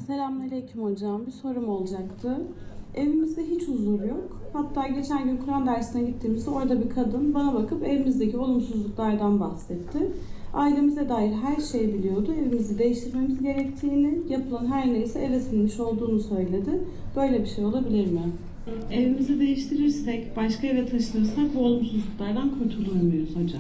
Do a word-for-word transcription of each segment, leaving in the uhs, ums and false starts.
Selamünaleyküm hocam. Bir sorum olacaktı. Evimizde hiç huzur yok. Hatta geçen gün Kur'an dersine gittiğimizde orada bir kadın bana bakıp evimizdeki olumsuzluklardan bahsetti. Ailemize dair her şeyi biliyordu. Evimizi değiştirmemiz gerektiğini, yapılan her neyse eve sinmiş olduğunu söyledi. Böyle bir şey olabilir mi? Evimizi değiştirirsek, başka eve taşınırsak bu olumsuzluklardan kurtulur muyuz hocam?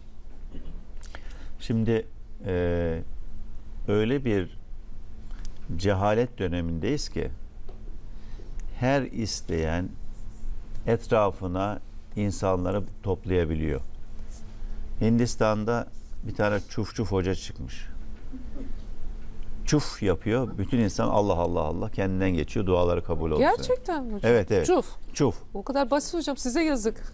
Şimdi e, öyle bir cehalet dönemindeyiz ki her isteyen etrafına insanları toplayabiliyor. Hindistan'da bir tane çuf çuf hoca çıkmış. Çuf yapıyor. Bütün insan Allah Allah Allah kendinden geçiyor. Duaları kabul oluyor. Gerçekten mi hocam? Evet evet. Çuf. Çuf. O kadar basit hocam. Size yazık.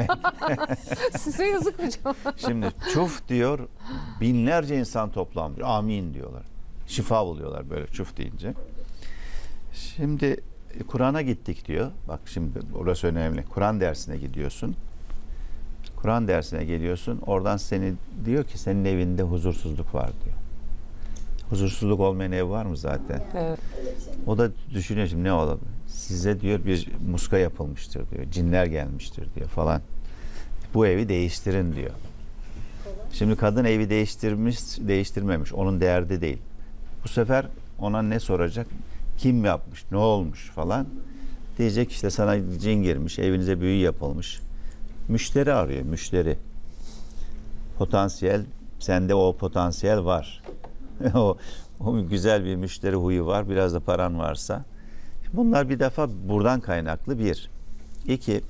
Size yazık hocam. Şimdi çuf diyor. Binlerce insan toplanmış. Amin diyorlar. Şifa buluyorlar böyle çuf deyince. Şimdi Kur'an'a gittik diyor. Bak şimdi orası önemli. Kur'an dersine gidiyorsun. Kur'an dersine geliyorsun. Oradan seni diyor ki senin evinde huzursuzluk var diyor. Huzursuzluk olmayan ev var mı zaten? Evet. O da düşünüyor şimdi ne olabilir? Size diyor bir muska yapılmıştır diyor. Cinler gelmiştir diyor falan. Bu evi değiştirin diyor. Şimdi kadın evi değiştirmiş, değiştirmemiş. Onun derdi değil. Bu sefer ona ne soracak? Kim yapmış? Ne olmuş falan. Diyecek işte sana cin girmiş, evinize büyü yapılmış. Müşteri arıyor, müşteri. Potansiyel, sende o potansiyel var. o, o güzel bir müşteri huyu var, biraz da paran varsa. Bunlar bir defa buradan kaynaklı bir. İki,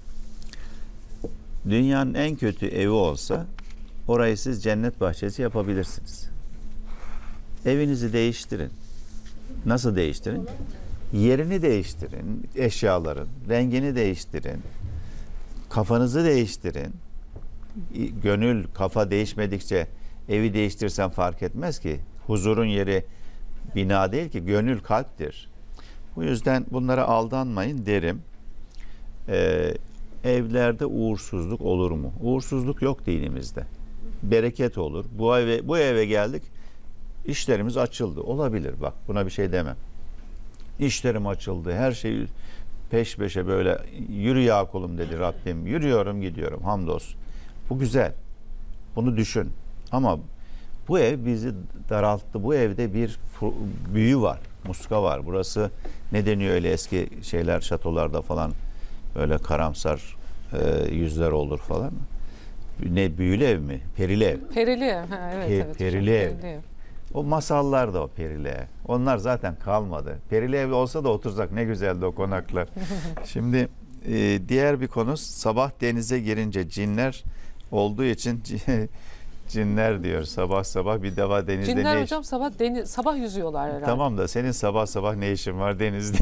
dünyanın en kötü evi olsa orayı siz cennet bahçesi yapabilirsiniz. Evinizi değiştirin. Nasıl değiştirin? Yerini değiştirin, eşyaların, rengini değiştirin, kafanızı değiştirin. Gönül, kafa değişmedikçe evi değiştirsen fark etmez ki. Huzurun yeri bina değil ki, gönül kalptir. Bu yüzden bunlara aldanmayın derim. Ee, evlerde uğursuzluk olur mu? Uğursuzluk yok dinimizde. Bereket olur. Bu eve, bu eve geldik, işlerimiz açıldı. Olabilir, bak buna bir şey demem. İşlerim açıldı, her şey peş peşe böyle yürü ya kulum dedi Rabbim. Yürüyorum gidiyorum hamdolsun. Bu güzel. Bunu düşün. Ama bu ev bizi daralttı. Bu evde bir büyü var. Muska var. Burası ne deniyor öyle eski şeyler şatolarda falan öyle karamsar e, yüzler olur falan. Ne büyülü ev mi? Perili ev. Perili ev. Ha, evet, Pe evet, perili ev. perili ev. O masallar da o perili ev. Onlar zaten kalmadı. Perili ev olsa da otursak ne güzeldi o konaklar. Şimdi e, diğer bir konu, sabah denize girince cinler olduğu için cinler diyor sabah sabah bir defa denizde. Cinler ne hocam sabah deniz, sabah yüzüyorlar herhalde. Tamam da senin sabah sabah ne işin var denizde?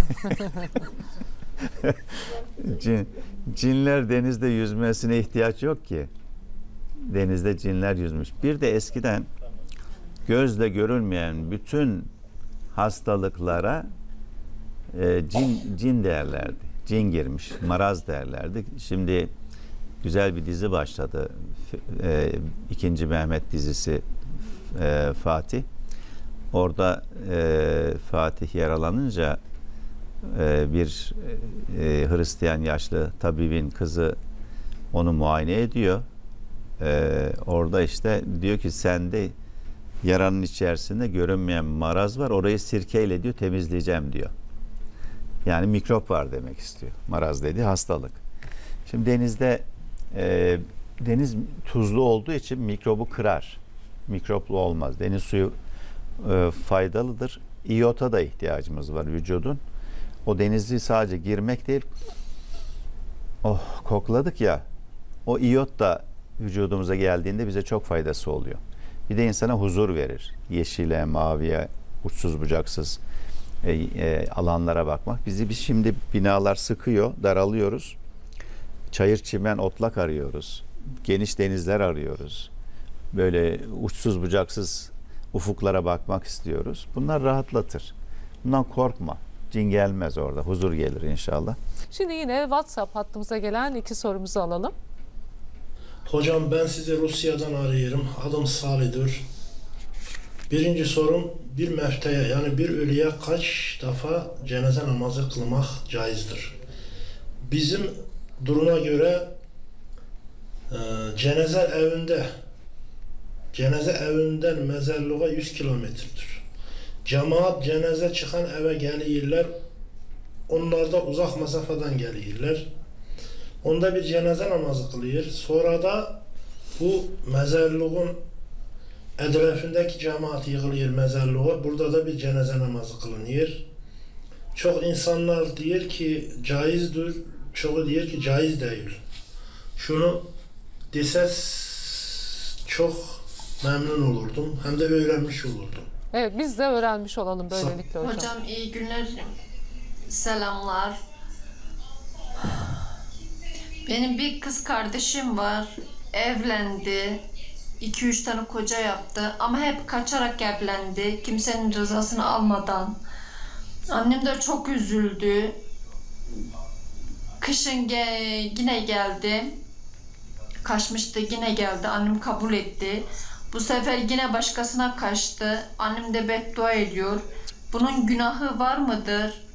Cin, cinler denizde yüzmesine ihtiyaç yok ki. Denizde cinler yüzmüş. Bir de eskiden gözle görülmeyen bütün hastalıklara e, cin, cin derlerdi. Cin girmiş, maraz derlerdi. Şimdi güzel bir dizi başladı. E, İkinci Mehmet dizisi e, Fatih. Orada e, Fatih yaralanınca e, bir e, Hristiyan yaşlı tabibin kızı onu muayene ediyor. E, orada işte diyor ki sende yaranın içerisinde görünmeyen maraz var. Orayı sirkeyle diyor temizleyeceğim diyor. Yani mikrop var demek istiyor. Maraz dediği hastalık. Şimdi denizde e, deniz tuzlu olduğu için mikrobu kırar. Mikroplu olmaz. Deniz suyu e, faydalıdır. İyota da ihtiyacımız var vücudun. O denizi sadece girmek değil, oh kokladık ya, o iyot da vücudumuza geldiğinde bize çok faydası oluyor. Bir de insana huzur verir. Yeşile, maviye, uçsuz bucaksız e, e, alanlara bakmak. Bizi biz şimdi binalar sıkıyor, daralıyoruz. Çayır, çimen, otlak arıyoruz. Geniş denizler arıyoruz. Böyle uçsuz bucaksız ufuklara bakmak istiyoruz. Bunlar rahatlatır. Bundan korkma. Cin gelmez orada. Huzur gelir inşallah. Şimdi yine WhatsApp hattımıza gelen iki sorumuzu alalım. Hocam ben sizi Rusya'dan arıyorum. Adım Salih'dir. Birinci sorum, bir mefteye yani bir ölüye kaç defa cenaze namazı kılmak caizdir? Bizim duruma göre e, cenaze evinde cenaze evinden mezarlığa yüz kilometredir. Cemaat cenaze çıkan eve gelirler. Onlar da uzak mesafeden gelirler. Onda bir cenaze namazı kılıyor. Sonra da bu mezarlığın etrafındaki cemaat yığılıyor mezarlığa. Burada da bir cenaze namazı kılınıyor. Çok insanlar diyor ki caizdir, çoğu diyor ki caiz değil. Şunu deseniz çok memnun olurdum. Hem de öğrenmiş olurdum. Evet, biz de öğrenmiş olalım böylelikle hocam. Hocam iyi günler, selamlar. Benim bir kız kardeşim var, evlendi. iki üç tane koca yaptı ama hep kaçarak evlendi. Kimsenin rızasını almadan. Annem de çok üzüldü. Kışın ge yine geldi. Kaçmıştı, yine geldi. Annem kabul etti. Bu sefer yine başkasına kaçtı. Annem de beddua ediyor. Bunun günahı var mıdır?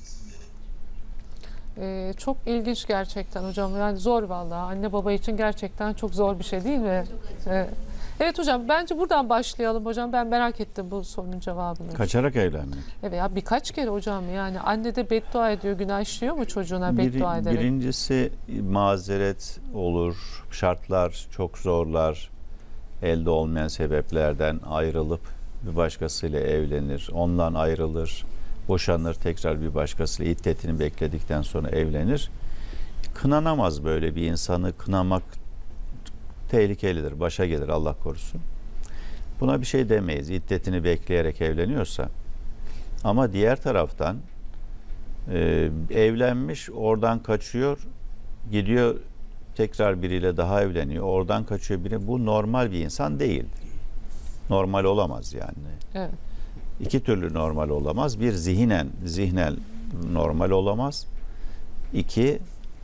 Ee, çok ilginç gerçekten hocam. Yani zor vallahi. Anne baba için gerçekten çok zor bir şey değil mi? Evet. Evet hocam, bence buradan başlayalım hocam. Ben merak ettim bu sorunun cevabını. Kaçarak evlenmek. Evet ya, birkaç kere hocam, yani anne de beddua ediyor. Günah işliyor mu çocuğuna Bir, beddua ederek? birincisi mazeret olur. Şartlar çok zorlar. Elde olmayan sebeplerden ayrılıp bir başkasıyla evlenir. Ondan ayrılır. Boşanır, tekrar bir başkasıyla iddetini bekledikten sonra evlenir. Kınanamaz böyle bir insanı. Kınamak tehlikelidir. Başa gelir, Allah korusun. Buna bir şey demeyiz. İddetini bekleyerek evleniyorsa. Ama diğer taraftan e, evlenmiş, oradan kaçıyor, gidiyor tekrar biriyle daha evleniyor. Oradan kaçıyor biri. Bu normal bir insan değil. Normal olamaz yani. Evet. İki türlü normal olamaz. Bir, zihnen, zihnen normal olamaz. İki,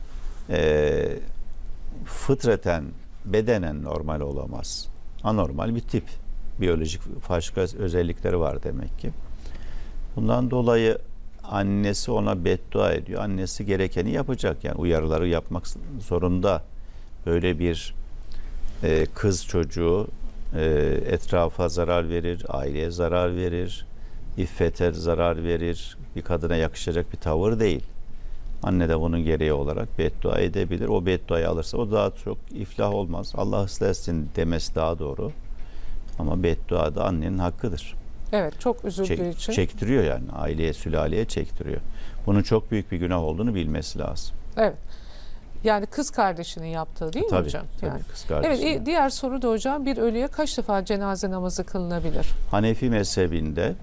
e, fıtraten, bedenen normal olamaz. Anormal bir tip. Biyolojik başka özellikleri var demek ki. Bundan dolayı annesi ona beddua ediyor. Annesi gerekeni yapacak. Yani uyarıları yapmak zorunda. Böyle bir e, kız çocuğu e, etrafa zarar verir, aileye zarar verir, iffete zarar verir. Bir kadına yakışacak bir tavır değil. Anne de bunun gereği olarak beddua edebilir. O bedduayı alırsa o daha çok iflah olmaz. Allah ıslah etsin demesi daha doğru. Ama beddua da annenin hakkıdır. Evet, çok üzüldüğü Çek, için. Çektiriyor yani. Aileye, sülaleye çektiriyor. Bunun çok büyük bir günah olduğunu bilmesi lazım. Evet. Yani kız kardeşinin yaptığı değil mi Tabii, hocam? tabii, Yani. kız Evet, kardeşinin. diğer soru da hocam, bir ölüye kaç defa cenaze namazı kılınabilir? Hanefi mezhebinde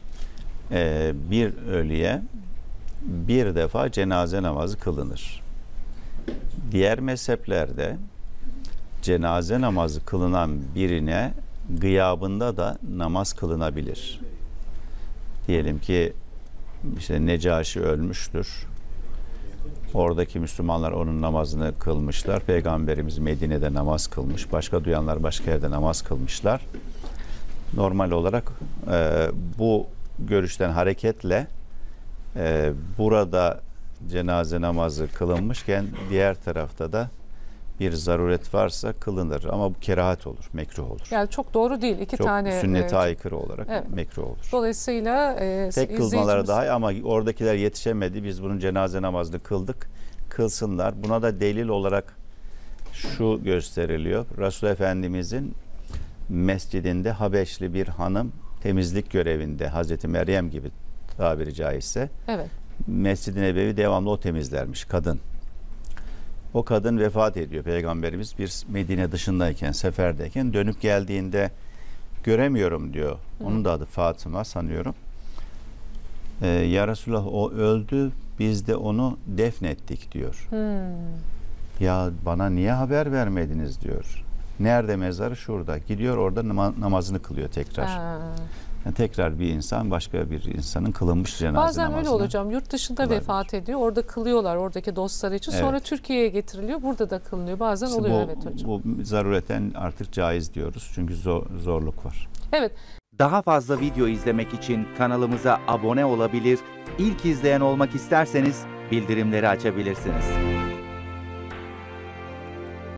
e, bir ölüye bir defa cenaze namazı kılınır. Diğer mezheplerde cenaze namazı kılınan birine gıyabında da namaz kılınabilir. Diyelim ki işte Necaşi ölmüştür. Oradaki Müslümanlar onun namazını kılmışlar. Peygamberimiz Medine'de namaz kılmış. Başka duyanlar başka yerde namaz kılmışlar. Normal olarak e, bu görüşten hareketle e, burada cenaze namazı kılınmışken diğer tarafta da bir zaruret varsa kılınır. Ama bu kerahat olur, mekruh olur. Yani çok doğru değil. İki Çok tane. sünnete e, aykırı olarak evet. mekruh olur. Dolayısıyla e, Tek kılmaları izleyicimiz- daha iyi ama oradakiler yetişemedi. Biz bunun cenaze namazını kıldık. Kılsınlar. Buna da delil olarak şu gösteriliyor. Resul Efendimizin mescidinde Habeşli bir hanım temizlik görevinde, Hazreti Meryem gibi tabiri caizse, Evet. Mescid-i Nebevi devamlı o temizlermiş, kadın. O kadın vefat ediyor. Peygamberimiz bir Medine dışındayken, seferdeyken dönüp geldiğinde göremiyorum diyor. Onun da adı Fatıma sanıyorum. Ee, ya Resulallah, o öldü, biz de onu defnettik diyor. Hmm. Ya bana niye haber vermediniz diyor. Nerede mezarı? Şurada. Gidiyor orada nama- namazını kılıyor tekrar. Ha. Yani tekrar bir insan başka bir insanın kılınmış cenaze Bazen namazını. öyle olacağım. Yurt dışında kılabilir. vefat ediyor. Orada kılıyorlar oradaki dostları için. Evet. Sonra Türkiye'ye getiriliyor. Burada da kılınıyor. Bazen İşte oluyor, bu, evet hocam. bu zarureten artık caiz diyoruz. Çünkü zor, zorluk var. Evet. Daha fazla video izlemek için kanalımıza abone olabilir, ilk izleyen olmak isterseniz bildirimleri açabilirsiniz.